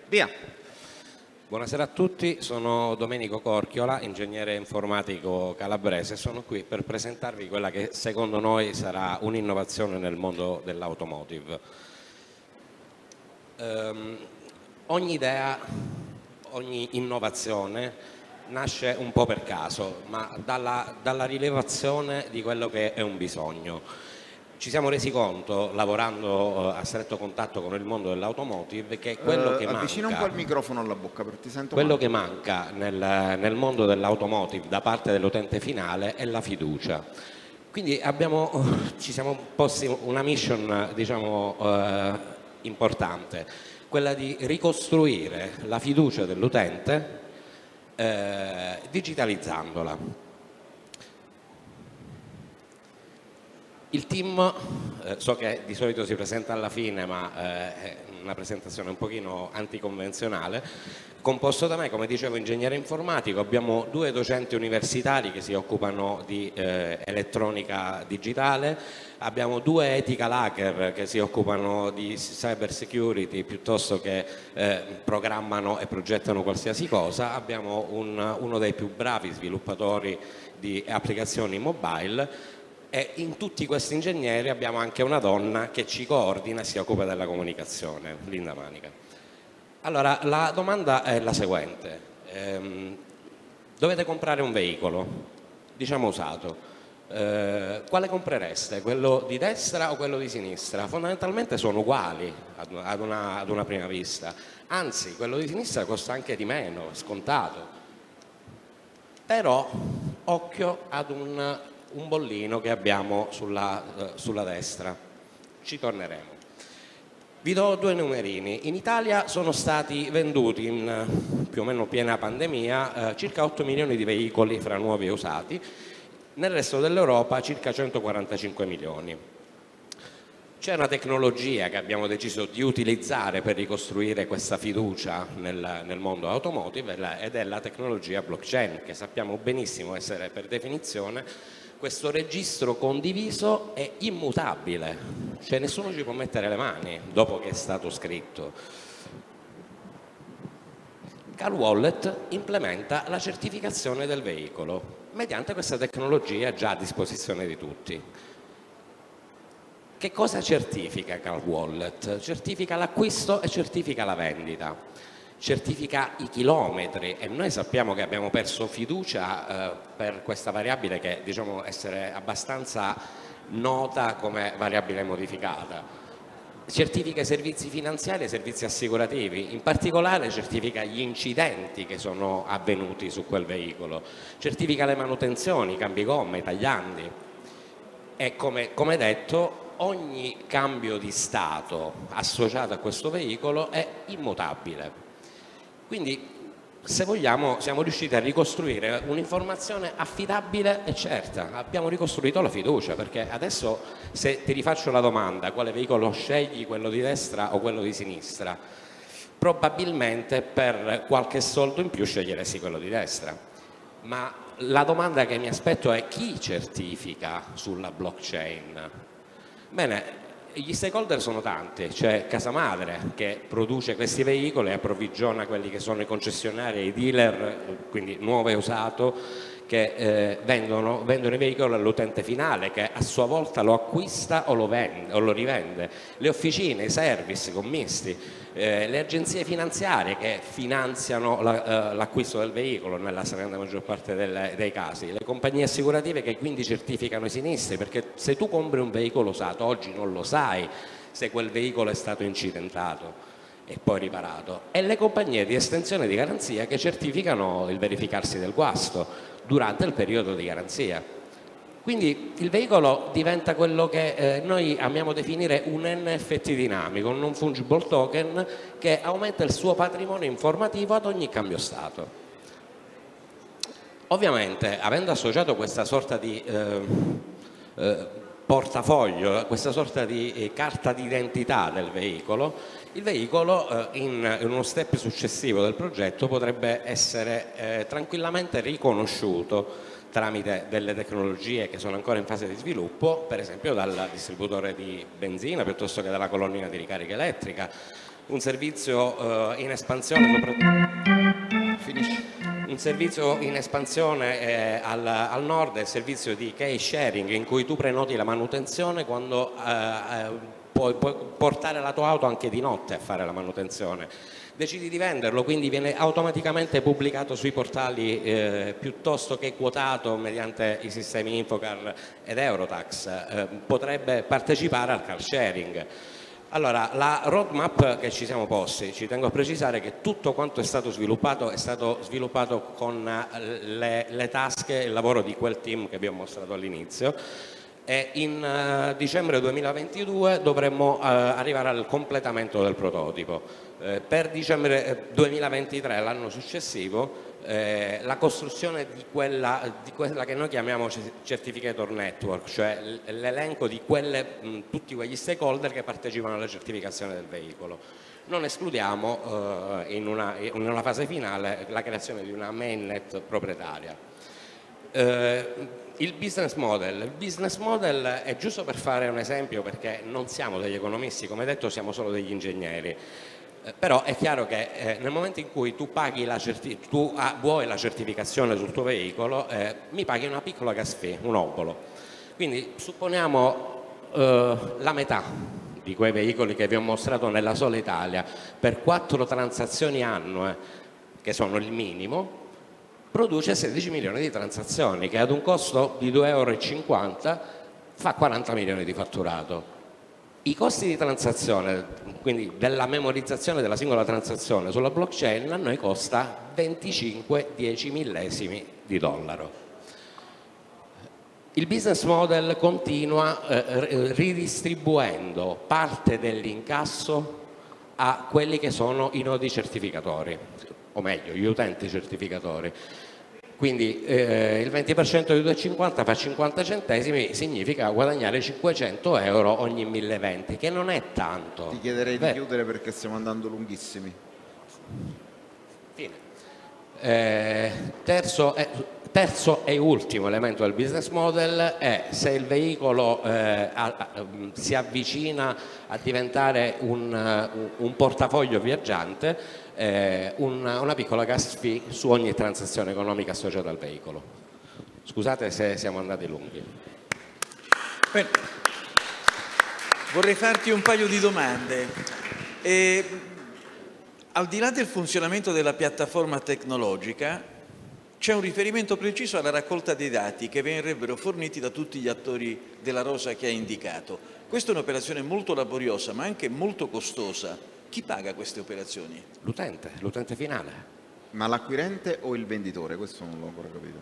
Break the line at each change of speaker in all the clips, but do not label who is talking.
Via.
Buonasera a tutti, sono Domenico Corchiola, ingegnere informatico calabrese. Sono qui per presentarvi quella che secondo noi sarà un'innovazione nel mondo dell'automotive. Ogni idea, ogni innovazione nasce un po' per caso, ma dalla rilevazione di quello che è un bisogno. Ci siamo resi conto, lavorando a stretto contatto con il mondo dell'automotive, che quello che
avvicina un po' il
manca,
microfono alla bocca perché ti sento
quello
male.
che manca nel mondo dell'automotive da parte dell'utente finale è la fiducia. Quindi ci siamo posti una mission, diciamo, importante, quella di ricostruire la fiducia dell'utente digitalizzandola. Il team, so che di solito si presenta alla fine, ma è una presentazione un pochino anticonvenzionale, composto da me, come dicevo, ingegnere informatico. Abbiamo 2 docenti universitari che si occupano di elettronica digitale, abbiamo 2 ethical hacker che si occupano di cyber security piuttosto che programmano e progettano qualsiasi cosa, abbiamo uno dei più bravi sviluppatori di applicazioni mobile. E in tutti questi ingegneri abbiamo anche una donna che ci coordina e si occupa della comunicazione, Linda Manica. Allora, la domanda è la seguente. Dovete comprare un veicolo, diciamo usato. Quale comprereste? Quello di destra o quello di sinistra? Fondamentalmente sono uguali ad una prima vista. Anzi, quello di sinistra costa anche di meno, scontato. Però, occhio ad un bollino che abbiamo sulla destra. Ci torneremo. Vi do 2 numerini. In Italia sono stati venduti in più o meno piena pandemia circa 8 milioni di veicoli fra nuovi e usati, nel resto dell'Europa circa 145 milioni. C'è una tecnologia che abbiamo deciso di utilizzare per ricostruire questa fiducia nel mondo automotive ed è la tecnologia blockchain, che sappiamo benissimo essere per definizione questo registro condiviso e immutabile, cioè nessuno ci può mettere le mani dopo che è stato scritto. Car Wallet implementa la certificazione del veicolo mediante questa tecnologia già a disposizione di tutti. Che cosa certifica Car Wallet? Certifica l'acquisto e certifica la vendita, certifica i chilometri, e noi sappiamo che abbiamo perso fiducia per questa variabile che diciamo essere abbastanza nota come variabile modificata. Certifica i servizi finanziari e i servizi assicurativi, in particolare certifica gli incidenti che sono avvenuti su quel veicolo, certifica le manutenzioni, i cambi gomme, i tagliandi e come detto ogni cambio di stato associato a questo veicolo è immutabile. Quindi, se vogliamo, siamo riusciti a ricostruire un'informazione affidabile e certa. Abbiamo ricostruito la fiducia, perché adesso se ti rifaccio la domanda quale veicolo scegli, quello di destra o quello di sinistra, probabilmente per qualche soldo in più sceglieresti quello di destra. Ma la domanda che mi aspetto è: chi certifica sulla blockchain? Bene, gli stakeholder sono tanti, c'è casa madre che produce questi veicoli e approvvigiona quelli che sono i concessionari e i dealer, quindi nuovo e usato, che vendono i veicoli all'utente finale, che a sua volta lo acquista o lo rivende, le officine, i service commisti, le agenzie finanziarie che finanziano l'acquisto del veicolo nella stragrande maggior parte dei casi, le compagnie assicurative che quindi certificano i sinistri, perché se tu compri un veicolo usato oggi non lo sai se quel veicolo è stato incidentato e poi riparato, e le compagnie di estensione di garanzia che certificano il verificarsi del guasto durante il periodo di garanzia. Quindi il veicolo diventa quello che noi amiamo definire un NFT dinamico, un non fungible token, che aumenta il suo patrimonio informativo ad ogni cambio stato. Ovviamente, avendo associato questa sorta di portafoglio, questa sorta di carta d'identità del veicolo, il veicolo in uno step successivo del progetto potrebbe essere tranquillamente riconosciuto tramite delle tecnologie che sono ancora in fase di sviluppo, per esempio dal distributore di benzina piuttosto che dalla colonnina di ricarica elettrica, un servizio in espansione, un servizio in espansione al nord è il servizio di key sharing, in cui tu prenoti la manutenzione quando puoi portare la tua auto anche di notte a fare la manutenzione. Decidi di venderlo, quindi viene automaticamente pubblicato sui portali piuttosto che quotato mediante i sistemi Infocar ed Eurotax. Potrebbe partecipare al car sharing. Allora, la roadmap che ci siamo posti, ci tengo a precisare che tutto quanto è stato sviluppato con le tasche e il lavoro di quel team che vi ho mostrato all'inizio, e in dicembre 2022 dovremmo arrivare al completamento del prototipo. Per dicembre 2023, l'anno successivo, la costruzione di quella che noi chiamiamo certificator network, cioè l'elenco di tutti quegli stakeholder che partecipano alla certificazione del veicolo. Non escludiamo in una fase finale la creazione di una mainnet proprietaria. Il business model è giusto per fare un esempio, perché non siamo degli economisti, come detto siamo solo degli ingegneri. Però è chiaro che nel momento in cui tu vuoi la certificazione sul tuo veicolo, mi paghi una piccola gas fee, un obolo. Quindi supponiamo la metà di quei veicoli che vi ho mostrato nella sola Italia, per 4 transazioni annue, che sono il minimo, produce 16 milioni di transazioni, che ad un costo di 2,50 € fa 40 milioni di fatturato. I costi di transazione, quindi della memorizzazione della singola transazione sulla blockchain, a noi costa 25 10 millesimi di dollaro. Il business model continua ridistribuendo parte dell'incasso a quelli che sono i nodi certificatori, o meglio, gli utenti certificatori. Quindi il 20% di 2,50 fa 50 centesimi, significa guadagnare 500 € ogni 1000 eventi, che non è tanto.
Ti chiederei di chiudere perché stiamo andando lunghissimi.
Fine. Terzo e ultimo elemento del business model è se il veicolo si avvicina a diventare un portafoglio viaggiante, una piccola gas fee su ogni transazione economica associata al veicolo. Scusate se siamo andati lunghi.
Bene. Vorrei farti un paio di domande. Al di là del funzionamento della piattaforma tecnologica, c'è un riferimento preciso alla raccolta dei dati che verrebbero forniti da tutti gli attori della rosa che hai indicato. Questa è un'operazione molto laboriosa, ma anche molto costosa. Chi paga queste operazioni?
L'utente finale.
Ma l'acquirente o il venditore? Questo non l'ho ancora capito.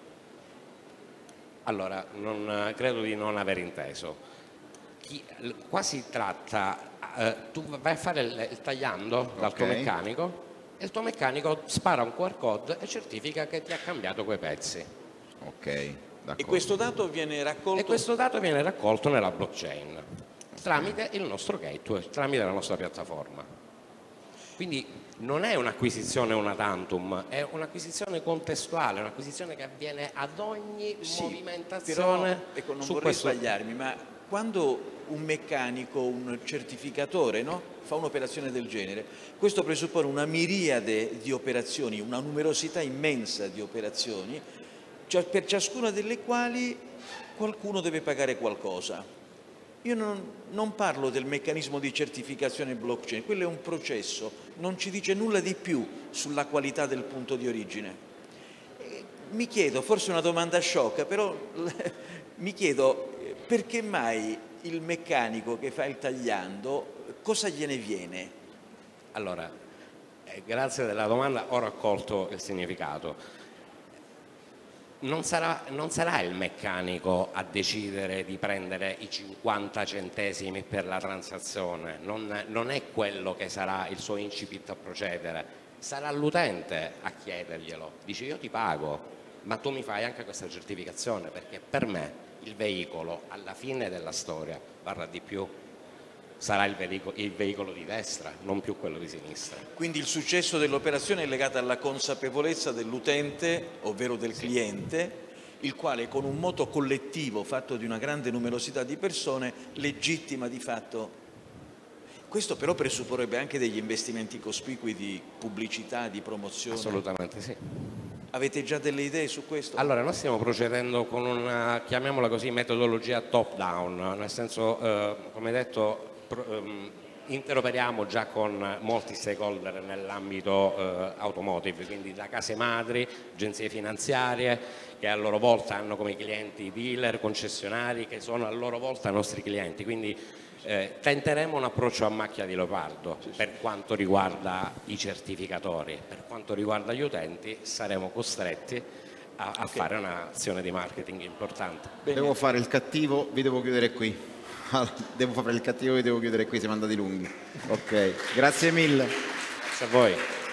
Allora, credo di non aver inteso. Qua si tratta, tu vai a fare il tagliando dal tuo meccanico, e il tuo meccanico spara un QR code e certifica che ti ha cambiato quei pezzi.
Ok, d'accordo.
E questo dato viene raccolto?
E questo dato viene raccolto nella blockchain tramite il nostro gateway, tramite la nostra piattaforma. Quindi non è un'acquisizione una tantum, è un'acquisizione contestuale, un'acquisizione che avviene ad ogni movimentazione.
Però, ecco, non
su
vorrei
questo...
sbagliarmi, ma quando un meccanico, un certificatore, no, fa un'operazione del genere, questo presuppone una miriade di operazioni, una numerosità immensa di operazioni, cioè per ciascuna delle quali qualcuno deve pagare qualcosa. Io non parlo del meccanismo di certificazione blockchain, quello è un processo, non ci dice nulla di più sulla qualità del punto di origine. Mi chiedo, forse è una domanda sciocca, però mi chiedo perché mai il meccanico che fa il tagliando, cosa gliene viene?
Allora, grazie della domanda, ho raccolto il significato. Non sarà il meccanico a decidere di prendere i 50 centesimi per la transazione, non è quello che sarà il suo incipit a procedere, sarà l'utente a chiederglielo. Dice: io ti pago, ma tu mi fai anche questa certificazione, perché per me il veicolo alla fine della storia varrà di più, sarà il veicolo di destra, non più quello di sinistra.
Quindi il successo dell'operazione è legato alla consapevolezza dell'utente, ovvero del cliente, il quale con un moto collettivo fatto di una grande numerosità di persone legittima di fatto. questo però presupporrebbe anche degli investimenti cospicui di pubblicità, di promozione.
Assolutamente sì.
Avete già delle idee su questo?
Allora, noi stiamo procedendo con una, chiamiamola così, metodologia top-down, nel senso, come detto, interoperiamo già con molti stakeholder nell'ambito automotive, quindi da case madri, agenzie finanziarie, che a loro volta hanno come clienti dealer, concessionari, che sono a loro volta nostri clienti, quindi tenteremo un approccio a macchia di leopardo per quanto riguarda i certificatori. Per quanto riguarda gli utenti saremo costretti a fare un'azione di marketing importante.
Devo fare il cattivo, vi devo chiudere qui. Devo fare il cattivo, vi devo chiudere qui, siamo andati lunghi. Ok, grazie mille.
Grazie a voi.